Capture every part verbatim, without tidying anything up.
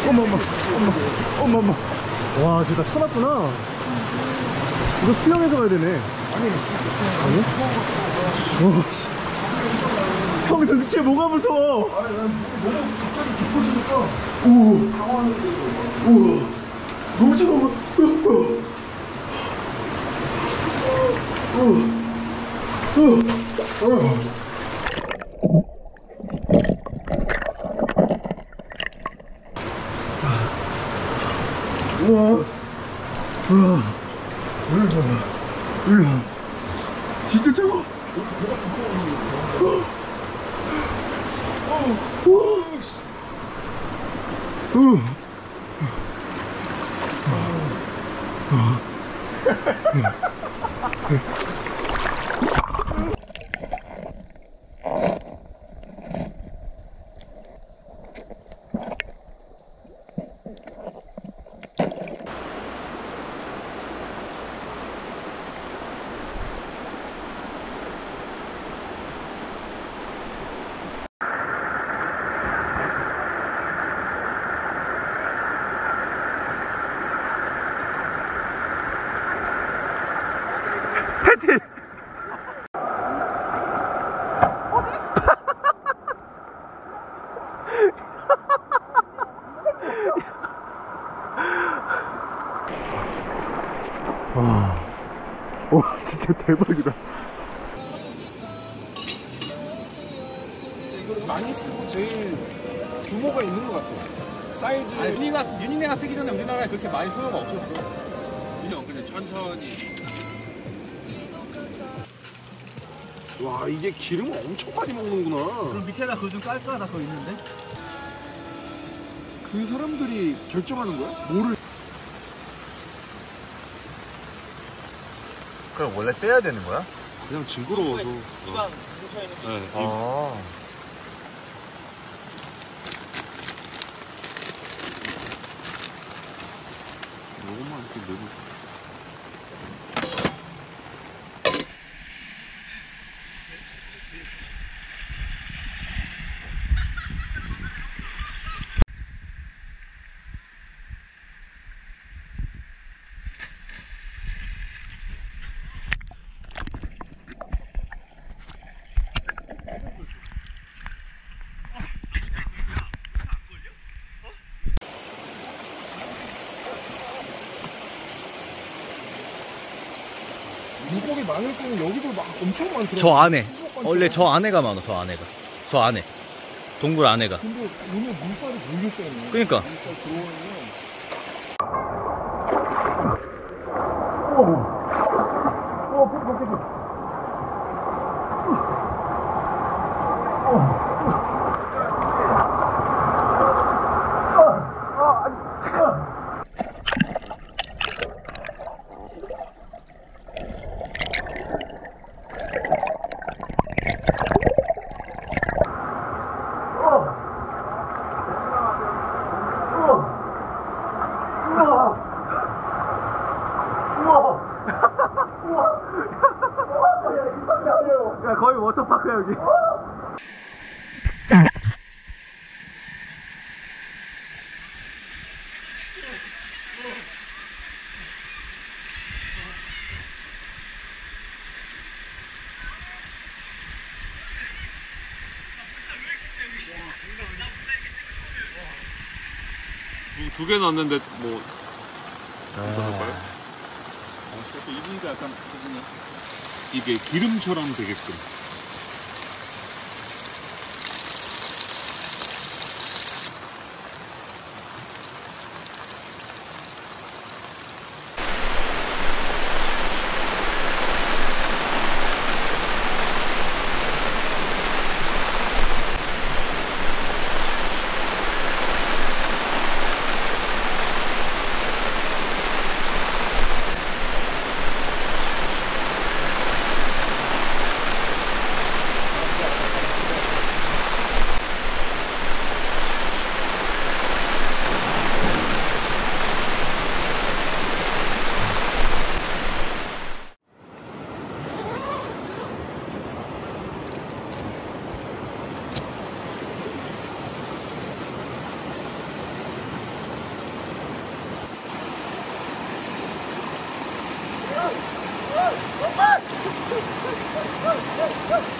어머 어머 어머 어머 어머. 와 진짜 쳐놨구나. 이거 수영해서 가야 되네. 아니 아니? 와 씨. 형 등치에 뭐가 무서워? 아니 난 뭐가 갑자기 깊어지니까. 오. 우와. 너무 차가워. 우와. 우와. 우와. 진짜 차가워. 패티! 와, 와, 진짜 대박이다. 이걸 많이 쓰고 제일 규모가 있는 것 같아요. 사이즈. 아니, 윤희가, 윤희네가 쓰기 전에 우리나라에 그렇게 많이 소요가 없었어. 그냥 그냥 천천히. 와, 이게 기름을 엄청 많이 먹는구나. 그럼 밑에다 그거 좀 깔까? 나 그거 있는데? 그 사람들이 결정하는 거야? 뭐를? 그럼 원래 떼야 되는 거야? 그냥 징그러워서. 지방 뭉쳐있는 게. 네, 아. 이것만 이렇게 내고. 물고기 많을 때는 여기도 막 엄청 많더라고요. 저 안에 원래 저 안에가 많아. 저 안에가 저 안에 동굴 안에가. 근데 오늘 물살이 몰려 있네. 그러니까 물살 들어오면. 야, 거의 워터파크야 여기. 두 개 넣었는데 뭐 아. 입으니까 약간 이게 기름처럼 되게끔.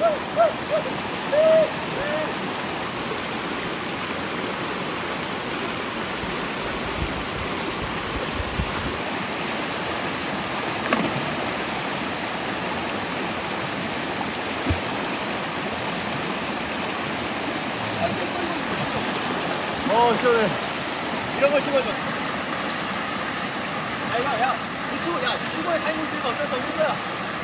어 시원해. 이런 걸 찍어줘. 야, 야, 야, 유튜브, 야, 유튜브에 타이밍 찍어. 어쩔 수 없는 거야.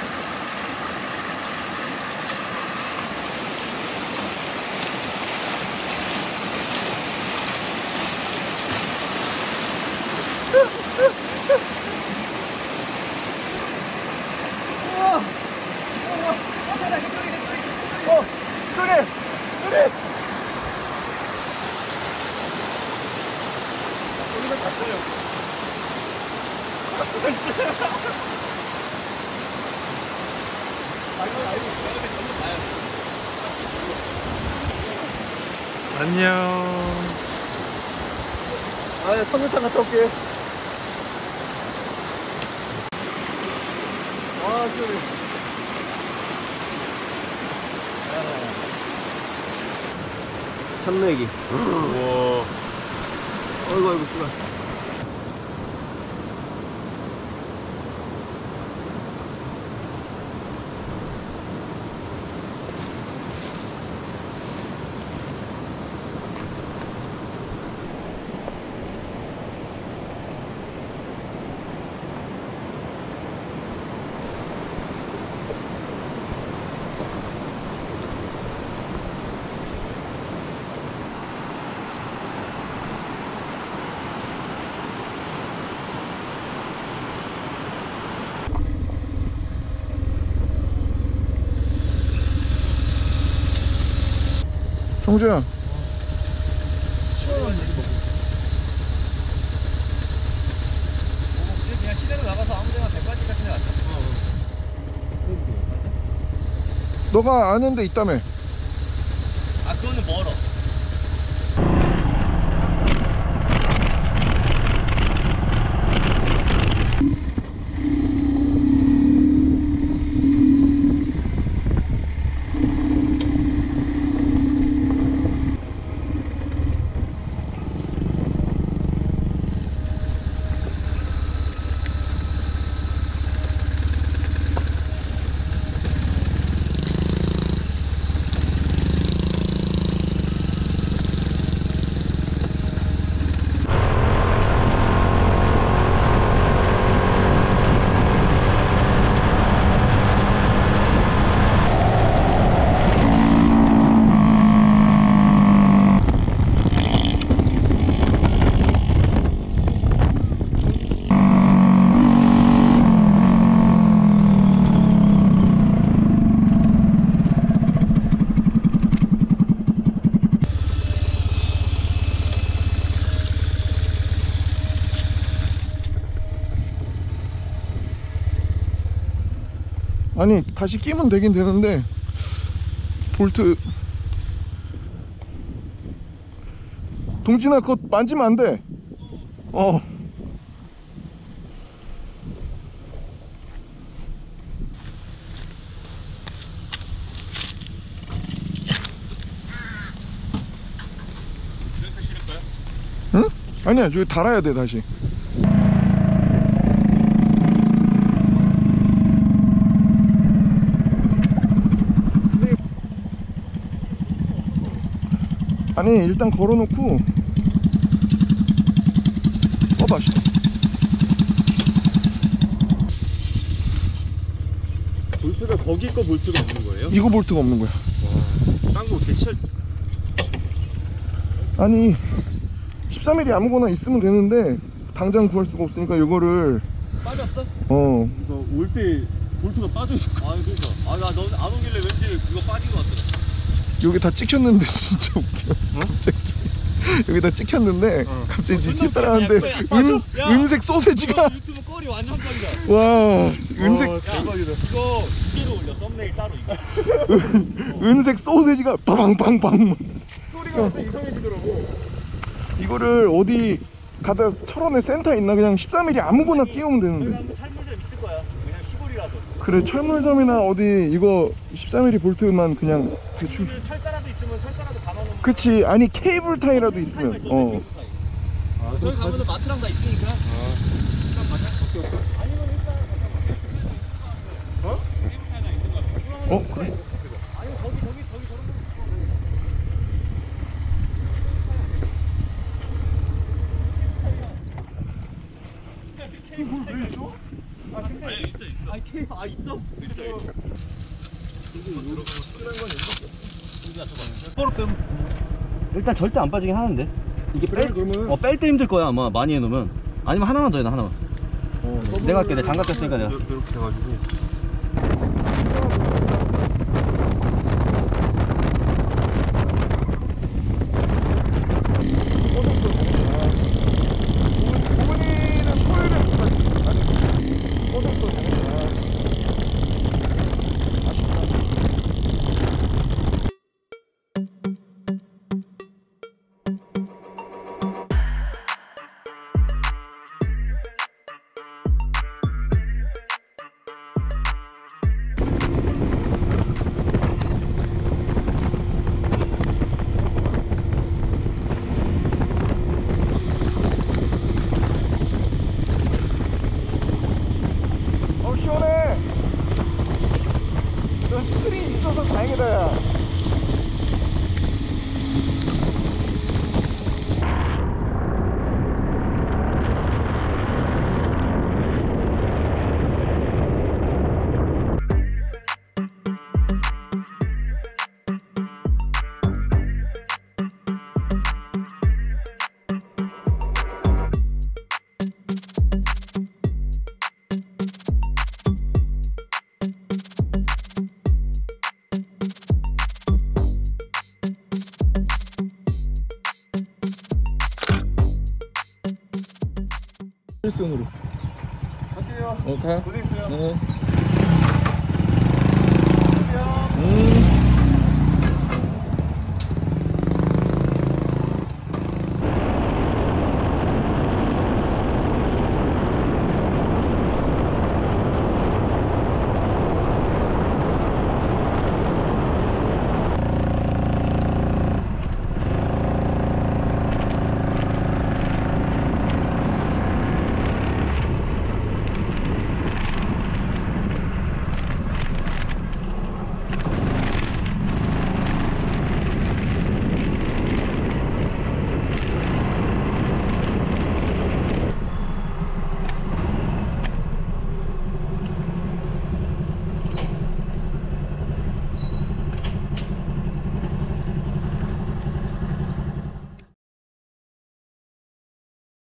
어 그래 그래. 안녕. 아 선녀탕 갔다 올게. 아 시원해. 참내기. 우와. 어이구 어이구 씨발. 성주야. 이제 그냥 시내로 나가서 아무 데나 백반집 같은 데 갔다. 너가 아는 데 있다며. 아, 그거는 멀어. 아니 다시 끼면 되긴 되는데 볼트. 동진아 그거 만지면 안 돼. 어. 이렇게 실을 거야? 응? 아니야 저기 달아야 돼 다시. 아니 일단 걸어놓고 꺼봐. 볼트가 거기 거 볼트가 없는 거예요? 이거 볼트가 없는 거야. 딴거 대체. 아니 십삼 밀리미터 아무거나 있으면 되는데 당장 구할 수가 없으니까 이거를 빠졌어? 어 이거 올 때 볼트가 빠져 있을 거. 아, 그니까. 아, 나 너 안 오길래 왠지 그거 빠진 것 같아. 여기 다 찍혔는데 진짜 웃겨. 갑자기 여기 다 찍혔는데 갑자기 니 뒤에 따라하는데 야, 은, 야, 은색 소세지가 이거 유튜브 꺼리 완전 빡이다. 와 은색 와, 대박이다. 이거 두 개로 올려. 썸네일 따로 이거. 은색 소세지가 빠방빵빵. 소리가 완전 이상해지더라고. 이거를 어디 가다 철원에 센터 있나 그냥 십삼 밀리미터 아무거나 끼우면 여기 되는데. 한번 찰문점 있을 거야. 그냥 시골이라도. 그래 철물점이나 어디 이거 십삼 미리 볼트만 그냥 대충. 철자라도 있으면 철자라도 감아놓으면. 그치 아니 케이블 타이라도 있으면 어. 아, 저기 가면은 마트랑 다 있으니까. 아. 일단 가자. 오케이, 오케이. 아니면 일단 어? 어 그래? 아니 거기 저기 저기 저런 거. 왜 있어? 아니 있어 있어. 아 케이 아 있어? 있어 있어. 일단 절대 안 빠지긴 하는데 이게 그래, 뺄, 그러면- 어, 뺄 때 힘들 거야 아마 많이 해놓으면. 아니면 하나만 더 해놔 하나만. 어, 내가 할게. 내가 장갑 꼈으니까 내가. 이렇게 해가지고. 부모님은 토요일에 못 가지. 아니 소득도 되니까. 어 시원해. 너 스크린 있어서 다행이다 야. 일선으로 갈게요. 어 가. 어디 있어요? 어. 안녕. 음.